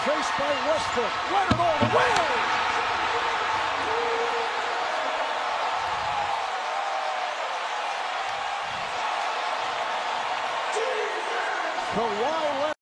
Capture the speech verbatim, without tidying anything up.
Chased by Westbrook. Leonard all the way. Kawhi Leonard.